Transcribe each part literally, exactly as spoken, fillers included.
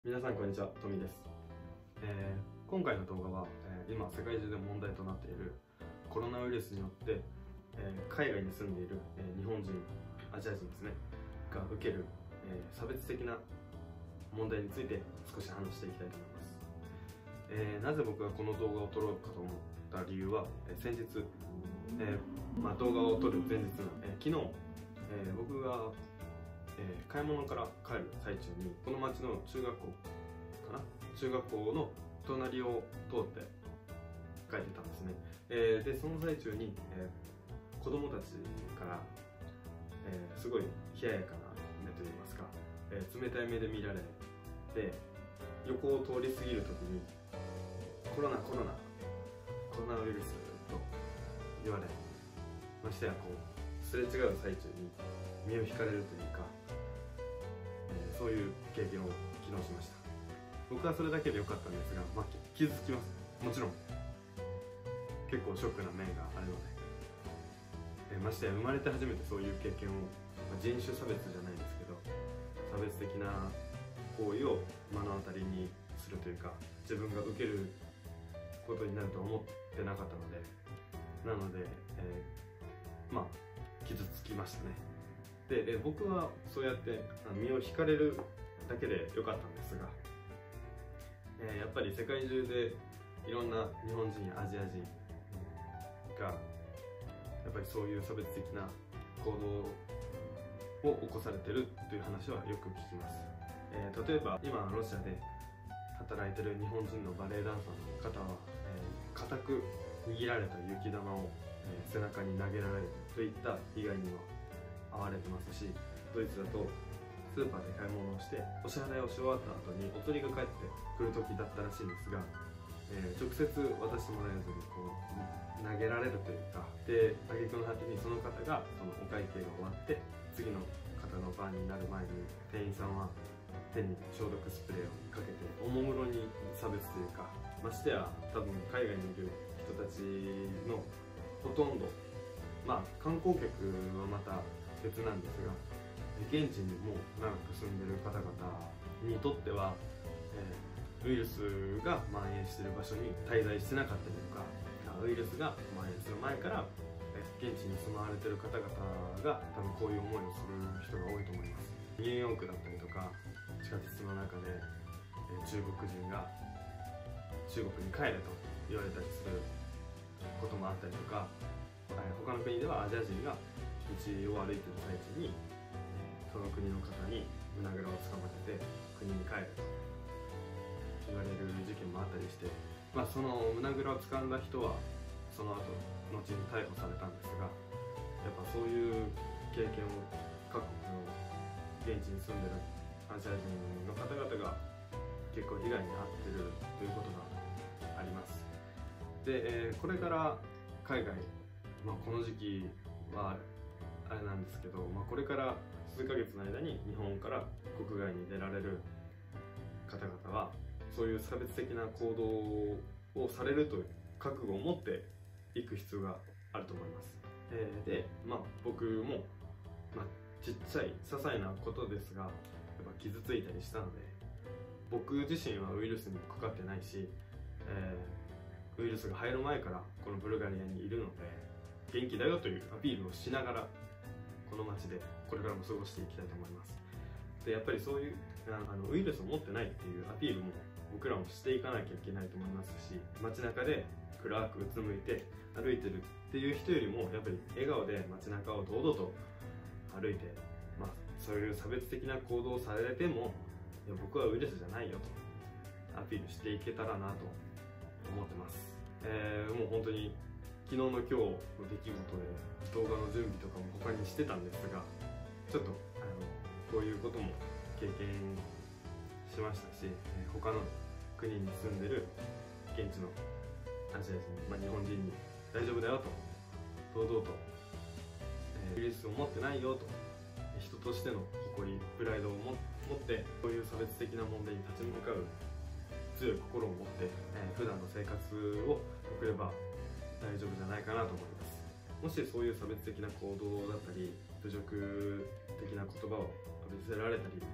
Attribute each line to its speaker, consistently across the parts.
Speaker 1: 皆さんこんにちは、トミです、えー、今回の動画は、えー、今世界中で問題となっているコロナウイルスによって、えー、海外に住んでいる、えー、日本人、アジア人ですねが受ける、えー、差別的な問題について少し話していきたいと思います、えー、なぜ僕がこの動画を撮ろうかと思った理由は、えー、先日、えーまあ、動画を撮る前日の、えー、昨日、えー、僕がえー、買い物から帰る最中にこの町の中学校かな中学校の隣を通って帰ってたんですね、えー、でその最中に、えー、子供たちから、えー、すごい冷ややかな目といいますか、えー、冷たい目で見られて横を通り過ぎるときにコロナコロナコロナウイルスと言われ、ましてやこうすれ違う最中に身を引かれるというか、えー、そういう経験を昨日しました。僕はそれだけで良かったんですが、まあ、傷つきます。もちろん結構ショックな面があるので、えー、ましてや生まれて初めてそういう経験を、まあ、人種差別じゃないですけど差別的な行為を目の当たりにするというか、自分が受けることになるとは思ってなかったので、なので、えー、まあ傷つきましたね。で僕はそうやって身を引かれるだけで良かったんですが、えー、やっぱり世界中でいろんな日本人やアジア人がやっぱりそういう差別的な行動を起こされてるという話はよく聞きます、えー、例えば今ロシアで働いてる日本人のバレエダンサーの方は、えー、固く握られた雪玉を、えー、背中に投げられるといった被害には遭われてますし、ドイツだとスーパーで買い物をしてお支払いをし終わった後にお釣りが返ってくる時だったらしいんですが、えー、直接渡してもらえずにこう投げられるというかで、挙句の果てにその方がそのお会計が終わって次の方の番になる前に店員さんは手に消毒スプレーをかけておもむろに差別というか、ましてや多分海外にいる人たちのほとんど、まあ観光客はまた別なんですが、現地にも長く住んでる方々にとっては、えー、ウイルスが蔓延している場所に滞在してなかったりとか、ウイルスが蔓延する前から、えー、現地に住まわれてる方々が多分こういう思いをする人が多いと思います。ニューヨークだったりとか地下鉄の中で、えー、中国人が中国に帰れと言われたりすることもあったりとか、えー、他の国ではアジア人が道を歩いてる最中にその国の方に胸ぐらをつかませて国に帰ると言われる事件もあったりして、まあ、その胸ぐらをつかんだ人はその後後に逮捕されたんですが、やっぱそういう経験を各国の現地に住んでるアジア人の方々が結構被害に遭ってるということがあります。で、えー、これから海外、まあ、この時期はあれなんですけど、まあ、これから数ヶ月の間に日本から国外に出られる方々はそういう差別的な行動をされるという覚悟を持っていく必要があると思います、えー、で、まあ、僕も、まあ、ちっちゃい些細なことですがやっぱ傷ついたりしたので、僕自身はウイルスにもかかってないし、えー、ウイルスが入る前からこのブルガリアにいるので元気だよというアピールをしながらこの街でこれからも過ごしていきたいと思います。でやっぱりそういうあのウイルスを持ってないっていうアピールも僕らもしていかなきゃいけないと思いますし、街中で暗くうつむいて歩いてるっていう人よりもやっぱり笑顔で街中を堂々と歩いて、まあ、そういう差別的な行動をされてもいや僕はウイルスじゃないよとアピールしていけたらなと思ってます。えー、もう本当に昨日の今日の出来事で動画の準備とかも他にしてたんですが、ちょっとあのこういうことも経験しましたし、他の国に住んでる現地のアジア人、まあ、日本人に大丈夫だよと堂々と、えー、ウイルスを持ってないよと人としての誇りプライドを持ってこういう差別的な問題に立ち向かう強い心を持って、えー、普段の生活を送れば大丈夫じゃないかなと思います。もしそういう差別的な行動だったり侮辱的な言葉を浴びせられたり、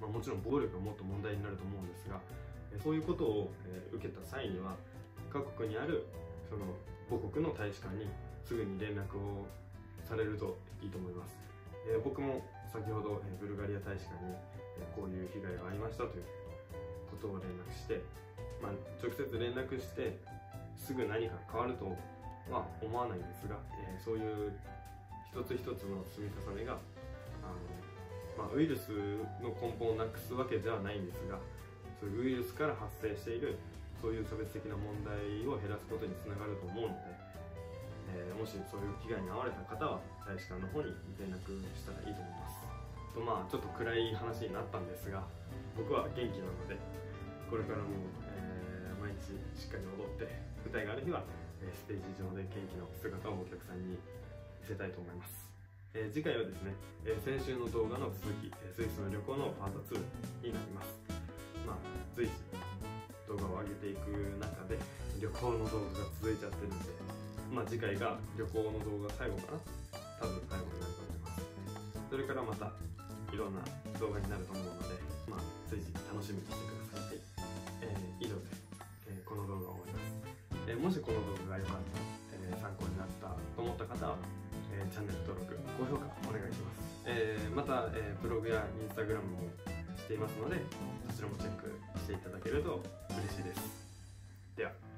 Speaker 1: まあ、もちろん暴力がもっと問題になると思うんですが、そういうことを受けた際には各国にあるその母国の大使館にすぐに連絡をされるといいと思います。えー、僕も先ほどブルガリア大使館にこういう被害がありましたということを連絡して、まあ、直接連絡してすぐ何か変わるとは思わないんですが、えー、そういう一つ一つの積み重ねがあの、まあ、ウイルスの根本をなくすわけではないんですが、そういうウイルスから発生しているそういう差別的な問題を減らすことにつながると思うので、えー、もしそういう被害に遭われた方は大使館の方に連絡したらいいと思います。とまあちょっと暗い話になったんですが、僕は元気なのでこれからも、えー、毎日しっかり踊って舞台がある日は、えー、ステージ上で元気な姿をお客さんに見せたいと思います。えー、次回はですね、えー、先週の動画の続き、スイスの旅行のパートツーになります。まあ随時動画を上げていく中で旅行の動画が続いちゃってるんで、まあ次回が旅行の動画最後かな、多分最後になると思います。それからまたいろんな動画になると思うので、まあ随時楽しみにしてください。えー、以上で、えー、この動画を終わります。えー、もしこの動画が良かった、えー、参考になったと思った方は、えー、チャンネル登録、高評価お願いします。えー、また、えー、ブログやインスタグラムもしていますので、そちらもチェックしていただけると嬉しいです。では。